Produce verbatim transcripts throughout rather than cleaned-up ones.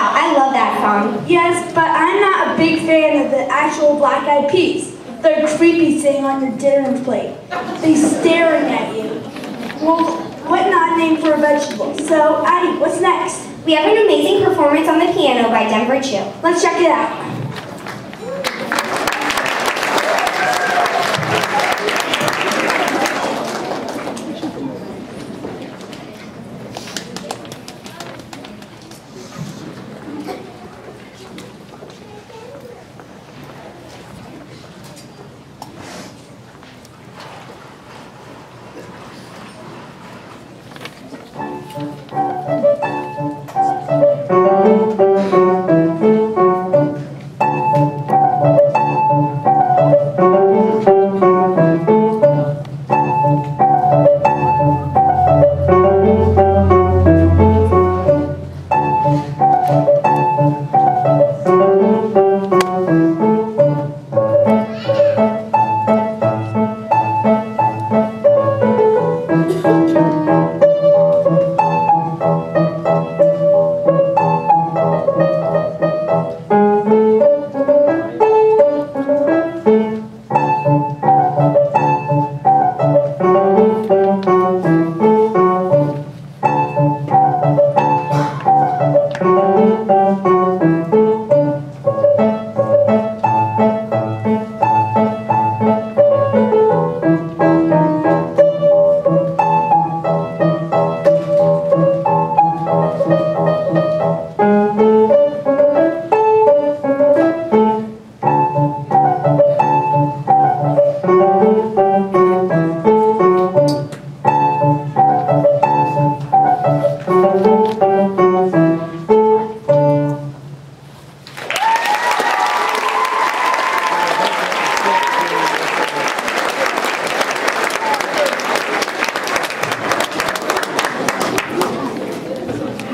Wow, I love that song. Yes, but I'm not a big fan of the actual Black Eyed Peas. They're creepy sitting on your dinner plate. They staring at you. Well, what not name for a vegetable? So, Addie, what's next? We have an amazing performance on the piano by Denver Chill. Let's check it out.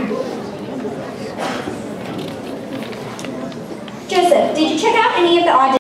Joseph, did you check out any of the auditions?